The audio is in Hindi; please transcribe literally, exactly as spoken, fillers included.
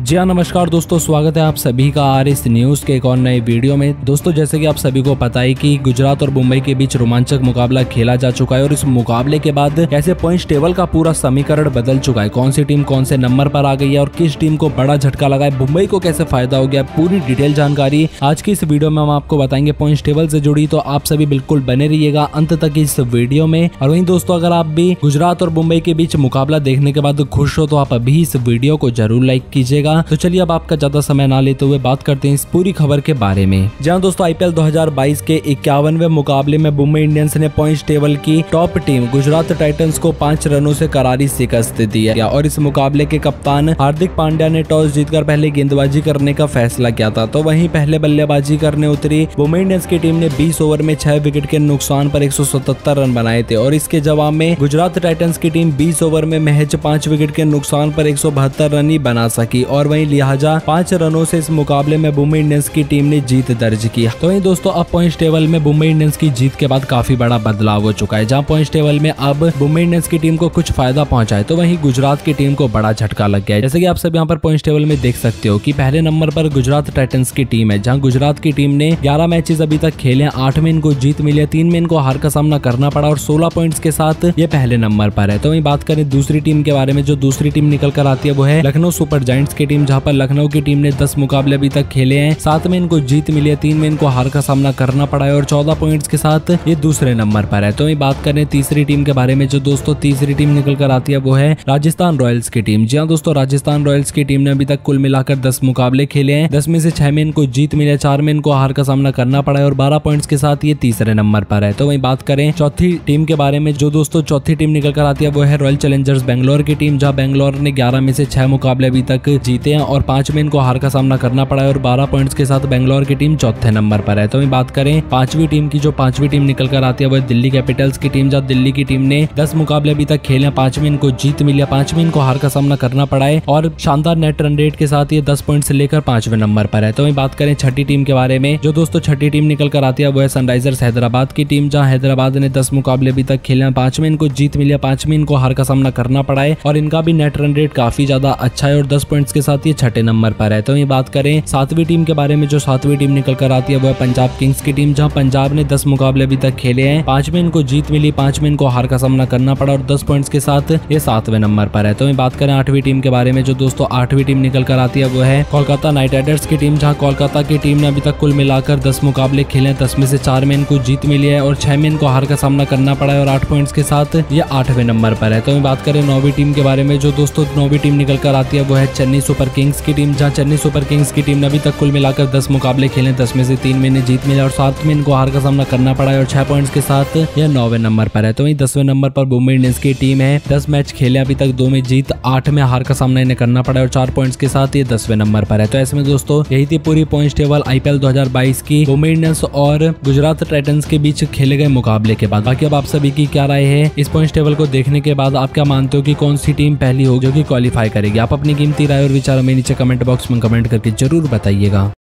जी हाँ, नमस्कार दोस्तों, स्वागत है आप सभी का आर एस न्यूज के एक और नए वीडियो में। दोस्तों, जैसे कि आप सभी को पता है कि गुजरात और मुंबई के बीच रोमांचक मुकाबला खेला जा चुका है और इस मुकाबले के बाद कैसे पॉइंट्स टेबल का पूरा समीकरण बदल चुका है, कौन सी टीम कौन से नंबर पर आ गई है और किस टीम को बड़ा झटका लगा है, मुंबई को कैसे फायदा हो गया, पूरी डिटेल जानकारी आज की इस वीडियो में हम आपको बताएंगे पॉइंट्स टेबल से जुड़ी। तो आप सभी बिल्कुल बने रहिएगा अंत तक इस वीडियो में। और वहीं दोस्तों, अगर आप भी गुजरात और मुंबई के बीच मुकाबला देखने के बाद खुश हो तो आप अभी इस वीडियो को जरूर लाइक कीजिएगा। तो चलिए अब आपका ज्यादा समय ना लेते हुए बात करते हैं इस पूरी खबर के बारे में। जहां दोस्तों आईपीएल दो हज़ार बाईस के इक्यावनवें मुकाबले में मुंबई इंडियंस ने पॉइंट्स टेबल की टॉप टीम गुजरात टाइटंस को पांच रनों से करारी शिकस्त दी है और इस मुकाबले के कप्तान हार्दिक पांड्या ने टॉस जीतकर पहले गेंदबाजी करने का फैसला किया था। तो वहीं पहले बल्लेबाजी करने उतरी मुंबई इंडियंस की टीम ने बीस ओवर में छह विकेट के नुकसान पर एक सौ सतहत्तर रन बनाए थे और इसके जवाब में गुजरात टाइटंस की टीम बीस ओवर में महज पांच विकेट के नुकसान पर एक सौ बहत्तर रन ही बना सकी और वहीं लिहाजा पांच रनों से इस मुकाबले में मुंबई इंडियंस की टीम ने जीत दर्ज की। तो वहीं दोस्तों, अब पॉइंट्स टेबल में मुंबई इंडियंस की जीत के बाद काफी बड़ा बदलाव हो चुका है। जहां पॉइंट्स टेबल में अब मुंबई इंडियंस की टीम को कुछ फायदा पहुंचा है तो वहीं गुजरात की टीम को बड़ा झटका लग गया है। जैसे कि आप सब यहाँ पर पॉइंट्स टेबल में देख सकते हो कि पहले नंबर पर गुजरात टाइटंस की टीम है, जहां गुजरात की टीम ने ग्यारह मैचेस अभी तक खेले, आठ में इनको जीत मिली है, तीन में इनको हार का सामना करना पड़ा और सोलह पॉइंट्स के साथ ये पहले नंबर पर है। तो वहीं बात करें दूसरी टीम के बारे में, जो दूसरी टीम निकल कर आती है वो है लखनऊ सुपर जायंट्स की टीम, जहां पर लखनऊ की टीम ने दस मुकाबले अभी तक खेले हैं, सात में इनको जीत मिली है, तीन में इनको हार का सामना करना पड़ा है और चौदह पॉइंट्स के साथ ये दूसरे नंबर पर है। तो वहीं बात करें तीसरी टीम के बारे में, जो दोस्तों तीसरी टीम निकल कर आती है वो है राजस्थान रॉयल्स की टीम। जी हाँ दोस्तों, राजस्थान रॉयल्स की टीम ने अभी तक कुल मिलाकर दस मुकाबले खेले हैं, दस में से छह में इनको जीत मिली है, चार में इनको हार का सामना करना पड़ा है और बारह पॉइंट्स के साथ ये तीसरे नंबर पर है। तो वहीं बात करें चौथी टीम के बारे में, जो दोस्तों चौथी टीम निकल कर आती है वो है रॉयल चैलेंजर्स बेंगलोर की टीम, जहाँ बेंगलोर ने ग्यारह में से छह मुकाबले अभी तक जीते हैं और पांच में इनको हार का सामना करना पड़ा है और बारह पॉइंट्स के साथ बेंगलोर की टीम चौथे नंबर पर है। तो वहीं बात करें पांचवी टीम की, जो पांचवी टीम निकल कर आती है वो है दिल्ली कैपिटल्स की टीम, जहाँ दिल्ली की टीम ने दस मुकाबले अभी तक खेले, पांच में इनको जीत मिली है, पांच में इनको हार का सामना करना पड़ा है और शानदार नेट रन रेट के साथ ये दस पॉइंट से लेकर पांचवें नंबर पर है। तो वहीं बात करें छठी टीम के बारे में, जो दोस्तों छठी टीम निकल कर आती है वो है सनराइजर्स हैदराबाद की टीम, जहाँ हैदराबाद ने दस मुकाबले अभी तक खेले, पांच में इनको जीत मिली है, पांच में इनको हार का सामना करना पड़ा है और इनका भी नेट रन रेट काफी ज्यादा अच्छा है और दस पॉइंट्स के साथ ये छठे नंबर पर है। तो वहीं बात करें सातवीं टीम के बारे में, जो सातवीं टीम निकल कर आती है वो है पंजाब किंग्स की टीम, जहां पंजाब ने दस मुकाबले अभी तक खेले हैं, पांच में इनको जीत मिली, पांच में इनको हार का सामना करना पड़ा और दस पॉइंट्स के साथ ये सातवें नंबर पर है। तो वहीं बात करें आठवीं टीम के बारे में, जो दोस्तों आठवीं टीम निकल कर आती है वो है कोलकाता नाइट राइडर्स की टीम, जहां कोलकाता की टीम ने अभी तक कुल मिलाकर दस मुकाबले खेले, दस में से चार में इनको जीत मिली है और छह में इनको हार का सामना करना पड़ा है और आठ पॉइंट्स के साथ ये आठवें नंबर पर है। तो वहीं बात करें नौवीं टीम के बारे में, जो दोस्तों नौवीं टीम निकल कर आती है वो है चेन्नई सुपर किंग्स की टीम, जहां चेन्नई सुपर किंग्स की टीम ने अभी तक कुल मिलाकर दस मुकाबले खेले, दस में से तीन में इन्हें जीत मिली और सात में इनको हार का सामना करना पड़ा है और छह पॉइंट्स के साथ यह नौवें नंबर पर है। तो वहीं दसवें नंबर पर मुंबई इंडियंस की टीम है, दस मैच खेले अभी तक, दो में जीत, आठ में हार का सामना इन्हें करना पड़ा है और चार पॉइंट्स के साथ ये दसवें नंबर पर है। तो ऐसे में दोस्तों यही थी पूरी पॉइंट्स टेबल आईपीएल दो हज़ार बाईस की मुंबई इंडियंस और गुजरात टाइटंस के बीच खेले गए मुकाबले के बाद। बाकी अब आप सभी की क्या राय है इस पॉइंट्स टेबल को देखने के बाद, आप क्या मानते हो कि कौन सी टीम पहली होगी जो कि क्वालिफाई करेगी? आप अपनी कीमती राय और विचार हमें नीचे कमेंट बॉक्स में कमेंट करके जरूर बताइएगा।